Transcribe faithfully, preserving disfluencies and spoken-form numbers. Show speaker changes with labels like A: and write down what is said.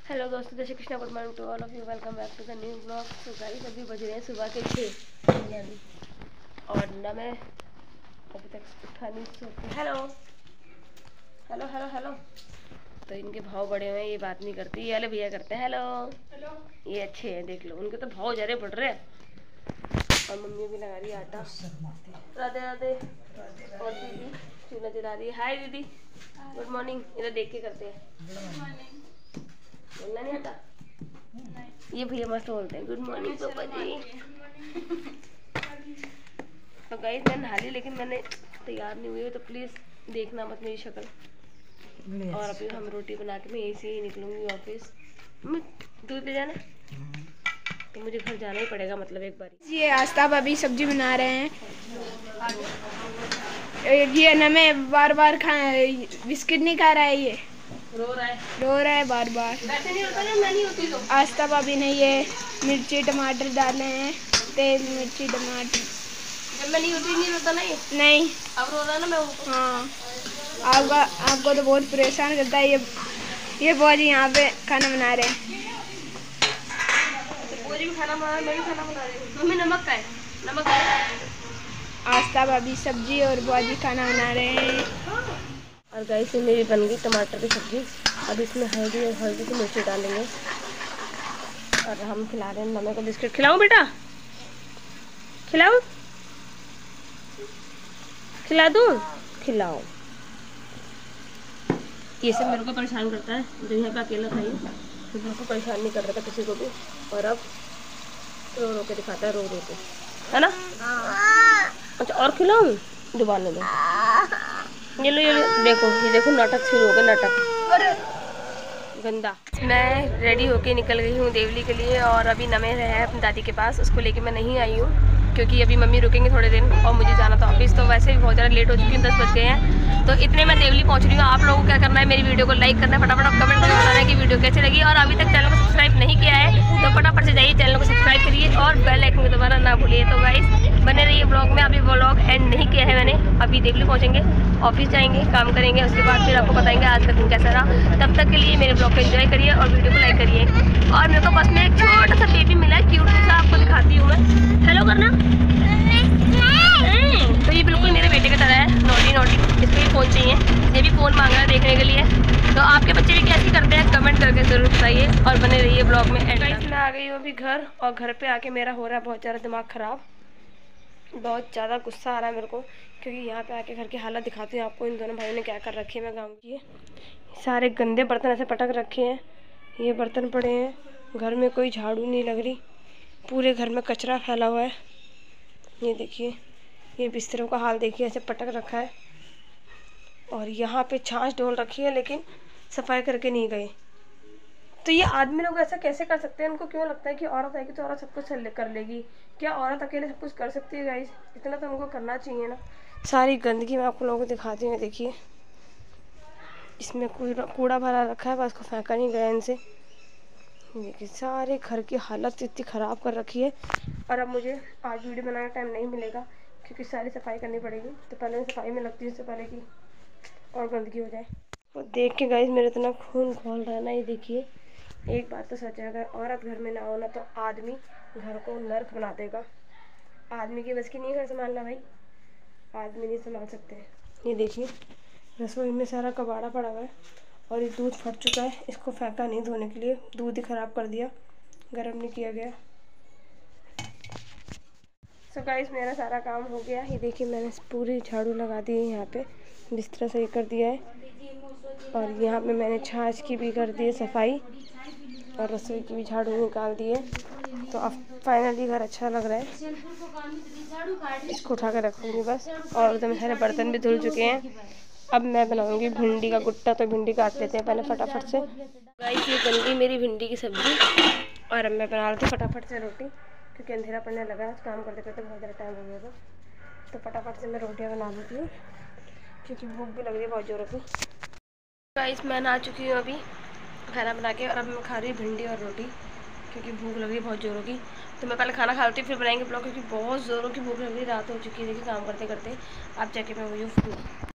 A: Hello दोस्तों, जय Shri Krishna, good morning to all of you, welcome back to the new blog. तो guys अभी बज रहे हैं सुबह के छः और ना मैं अभी तक उठा नहीं सोती। Hello hello hello hello. तो इनके भाव बड़े हुए हैं, ये बात नहीं करती। ये वाले भैया करते हैं हेलो हेलो। ये अच्छे हैं, देख लो उनके तो भाव ज़्यादा बढ़ रहे हैं। और मम्मी भी लगा रही है आटा। राधे राधे। और दीदी चूल्हा जला रही है। हाय दीदी, गुड मॉर्निंग। इधर देख के करते हैं, बोलना नहीं आता। ये भैया मस्त बोलते हैं गुड मॉर्निंग पापा जी। तो गाइस मैं नहा ली, लेकिन मैंने तैयार नहीं हुई, तो प्लीज़ देखना मत मेरी शक्ल। और अभी हम रोटी बना के मैं यहीं से ही निकलूँगी ऑफिस। मैं दूध ले जाना, तो मुझे घर जाना ही पड़ेगा, मतलब एक बार।
B: ये आस्ताब अभी सब्जी बना रहे हैं। ये न मैं बार बार खा बिस्किट नहीं खा रहा है, ये
A: रो रहा है
B: रो रहा है बार बार।
A: वैसे नहीं होता ना, मैं नहीं होती तो।
B: आस्ताब अभी ने ये मिर्ची टमाटर डाले हैं, तेल मिर्ची टमाटर।
A: जब मैं नहीं होती नहीं रोता ना ये।
B: नहीं,
A: अब रो रहा ना मैं।
B: हाँ आपका आपको तो बहुत परेशान करता है ये। ये बहुत ही यहाँ पे खाना बना रहे हैं।
A: पूरी भी खाना बना रही, मैं भी खाना बना रही हूँ। मम्मी नमक का है, नमक है।
B: आस्ताब अभी सब्जी और बुआजी खाना बना रहे हैं।
A: और गाइस से मेरी बन गई टमाटर की सब्जी। अब इसमें हल्दी और हल्दी की मिर्ची डालेंगे। और हम खिला रहे हैं मम्मी को बिस्किट। खिलाऊं बेटा, खिलाऊं, खिला दूं, खिलाओ। ये सब मेरे को परेशान करता है, जो यहाँ पे अकेला था, तो बिल्कुल परेशान नहीं कर रहा था किसी को भी। और अब रो रो के दिखाता है, रो रो के, है ना। अच्छा और खिलाऊं, दुबारा दो। ये लो ये लो, देखो ये देखो नाटक शुरू हो गया, नाटक गंदा। मैं रेडी होके निकल गई हूँ देवली के लिए। और अभी नमे है अपनी दादी के पास, उसको लेके मैं नहीं आई हूँ क्योंकि अभी मम्मी रुकेंगे थोड़े दिन और मुझे जाना था ऑफिस। तो वैसे भी बहुत ज़्यादा लेट हो चुकी हूँ, दस बज गए हैं। तो इतने मैं देवली पहुँच रही हूँ। आप लोगों को क्या करना है, मेरी वीडियो को लाइक करना है, फटाफट कमेंट करके बताना है कि वीडियो कैसी लगी। और अभी तक चैनल को सब्सक्राइब नहीं किया है तो फटाफट से जाइए चैनल को सब्सक्राइब करिए और बेल आइकन को दबाना ना भूलिए। तो गाइस बने रहिए ब्लॉग में। अभी ब्लॉग एंड नहीं किया है मैंने, अभी देवली पहुँचेंगे, ऑफिस जाएंगे, काम करेंगे, उसके बाद फिर आपको बताएंगे आज का दिन कैसा रहा। तब तक के लिए मेरे ब्लॉग को एंजॉय करिए और वीडियो को लाइक करिए। और मेरे को बस में एक छोटा सा बेबी मिला है, क्यूट सा, आपको दिखाती हूँ मैं। हेलो करना। तो ये बिल्कुल मेरे बेटे की तरह है, नोटी नोटी। इसको भी फ़ोन चाहिए, ये भी फ़ोन मांग रहा है देखने के लिए। तो आपके बच्चे भी कैसे करते हैं कमेंट करके ज़रूर बताइए और बने रहिए ब्लॉग में। एंड मैं आ गई हूँ अभी घर, और घर पे आके मेरा हो रहा है बहुत ज़्यादा दिमाग ख़राब। बहुत ज़्यादा गुस्सा आ रहा है मेरे को, क्योंकि यहाँ पे आके घर की हालत दिखाती हूँ आपको। इन दोनों भाइयों ने क्या कर रखी है मैं गाँव की। सारे गंदे बर्तन ऐसे पटक रखे हैं, ये बर्तन पड़े हैं, घर में कोई झाड़ू नहीं लग रही, पूरे घर में कचरा फैला हुआ है। ये देखिए, ये बिस्तरों का हाल देखिए, ऐसे पटक रखा है। और यहाँ पे छाछ डोल रखी है, लेकिन सफाई करके नहीं गए। तो ये आदमी लोग ऐसा कैसे कर सकते हैं? उनको क्यों लगता है कि औरत आएगी तो औरत सब कुछ कर लेगी? क्या औरत अकेले सब कुछ कर सकती है गाइस? इतना तो उनको करना चाहिए ना। सारी गंदगी मैं आपको लोगों को दिखाती हूँ, देखिए इसमें कूड़ा कूड़ा भरा रखा है, बस को फेंका नहीं गया इनसे। देखिए सारे घर की हालत इतनी ख़राब कर रखी है। और अब मुझे आज वीडियो बनाने का टाइम नहीं मिलेगा क्योंकि सारी सफाई करनी पड़ेगी। तो पहले मैं सफाई में लगती हूँ, इससे पहले कि और गंदगी हो जाए। और देख के गाइस मेरे इतना खून खौल रहा है ना। ये देखिए, एक बात तो सच है, अगर औरत घर में ना हो ना तो आदमी घर को नर्क बना देगा। आदमी की बस की नहीं घर संभालना भाई, आदमी नहीं संभाल सकते। ये देखिए रसोई में सारा कबाड़ा पड़ा हुआ है और ये दूध फट चुका है, इसको फेंका नहीं धोने के लिए, दूध ही ख़राब कर दिया, गर्म नहीं किया गया। सो so गाइस मेरा सारा काम हो गया। ये देखिए मैंने पूरी झाड़ू लगा दी है, यहाँ पे बिस्तर सही कर दिया है, और यहाँ पे मैंने छाछ की भी कर दी है सफाई, और रसोई की भी झाड़ू निकाल दी है। तो अब फाइनली घर अच्छा लग रहा है। इसको उठा कर रखूँगी बस। और उधर सारे बर्तन भी धुल चुके हैं। अब मैं बनाऊंगी भिंडी का गुट्टा, तो भिंडी काट लेते हैं पहले फटाफट से। गाइस ये बन गई मेरी भिंडी की सब्जी, और अब मैं बना लेती हूँ फटाफट से रोटी, क्योंकि अंधेरा पड़ने लगा है, काम करते करते बहुत ज़्यादा टाइम हो गया था। तो फटाफट से मैं रोटियाँ बना लेती हूँ क्योंकि भूख भी लग रही है बहुत ज़ोरों की। गाइस मैं नहा चुकी हूँ अभी खाना बना के, और अब मैं खा रही हूँ भिंडी और रोटी क्योंकि भूख लग रही है बहुत ज़ोरों की। तो मैं पहले खाना खा लेती हूँ, फिर बनाएंगे ब्लॉग, क्योंकि बहुत ज़ोरों की भूख लग रही है, रात हो चुकी है देखिए काम करते करते। आप जाके मैं वही